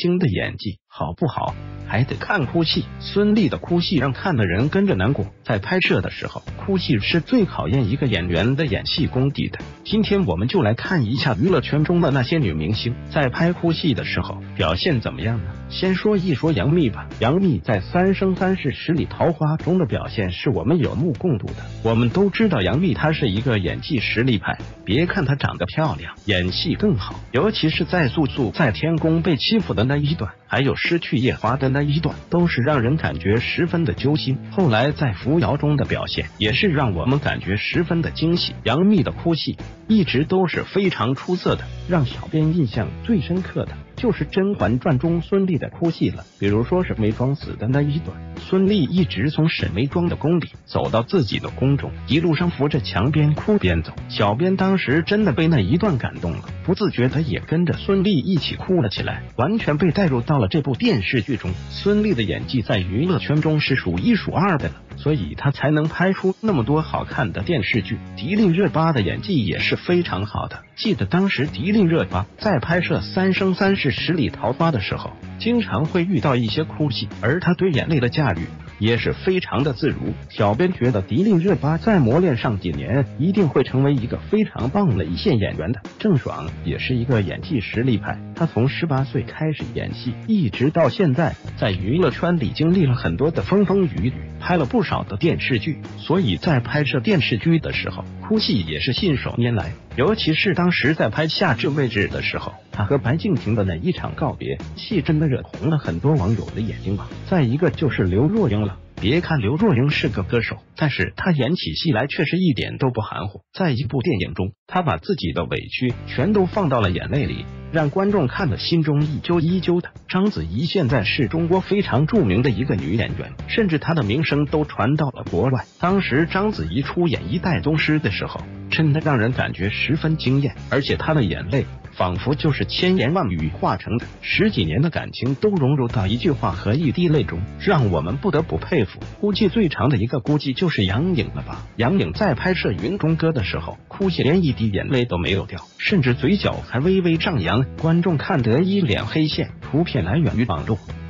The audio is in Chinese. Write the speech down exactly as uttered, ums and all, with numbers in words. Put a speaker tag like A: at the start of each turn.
A: 星的演技好不好，还得看哭戏。孙俪的哭戏让看的人跟着难过。在拍摄的时候，哭戏是最考验一个演员的演戏功底的。今天我们就来看一下娱乐圈中的那些女明星在拍哭戏的时候表现怎么样呢？先说一说杨幂吧。杨幂在《三生三世十里桃花》中的表现是我们有目共睹的。我们都知道杨幂她是一个演技实力派，别看她长得漂亮，演戏更好。尤其是在素素在天宫被欺负的那一段，还有失去夜华的那一段，都是让人感觉十分的揪心。后来在扶摇中的表现也是让我们感觉十分的惊喜。杨幂的哭戏一直都是非常出色的，让小编印象最深刻的就是《甄嬛传》中孙俪的哭戏了。比如说沈眉庄死的那一段，孙俪一直从沈眉庄的宫里走到自己的宫中，一路上扶着墙边哭边走。小编当时真的被那一段感动了，不自觉的也跟着孙俪一起哭了起来，完全被带入到了这部电视剧中。孙俪的演技在娱乐圈中是数一数二的了，所以她才能拍出那么多好看的电视剧。迪丽热巴的演技也是非常好的，记得当时迪丽热巴在拍摄《三生三世十里桃花》的时候，经常会遇到一些哭戏，而她对眼泪的驾驭也是非常的自如。小编觉得迪丽热巴在磨练上几年一定会成为一个非常棒的一线演员的。郑爽也是一个演技实力派，她从十八岁开始演戏，一直到现在，在娱乐圈里经历了很多的风风雨雨，拍了不少的电视剧，所以在拍摄电视剧的时候，哭戏也是信手拈来。尤其是当时在拍《夏至未至》的时候，他和白敬亭的那一场告别戏真的惹红了很多网友的眼睛吧。再一个就是刘若英了，别看刘若英是个歌手，但是她演起戏来却是一点都不含糊。在一部电影中，她把自己的委屈全都放到了眼泪里，让观众看得心中依旧依旧的。章子怡现在是中国非常著名的一个女演员，甚至她的名声都传到了国外。当时章子怡出演《一代宗师》的时候，真的让人感觉十分惊艳，而且她的眼泪仿佛就是千言万语化成的，十几年的感情都融入到一句话和一滴泪中，让我们不得不佩服。估计最长的一个估计就是杨颖了吧。杨颖在拍摄《云中歌》的时候，哭戏连一滴眼泪都没有掉，甚至嘴角还微微上扬，观众看得一脸黑线。图片来源于网络。